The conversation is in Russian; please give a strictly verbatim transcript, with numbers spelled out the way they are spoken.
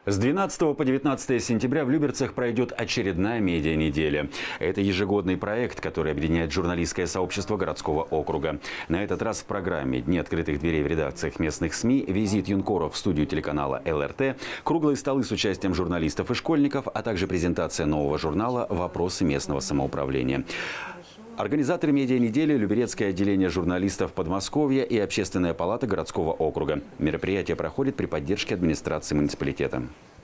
С двенадцатого по девятнадцатое сентября в Люберцах пройдет очередная медиа-неделя. Это ежегодный проект, который объединяет журналистское сообщество городского округа. На этот раз в программе «Дни открытых дверей» в редакциях местных СМИ, визит юнкоров в студию телеканала эл эр тэ, круглые столы с участием журналистов и школьников, а также презентация нового журнала «Вопросы местного самоуправления». Организаторы медиа-недели – Люберецкое отделение журналистов Подмосковья и Общественная палата городского округа. Мероприятие проходит при поддержке администрации муниципалитета.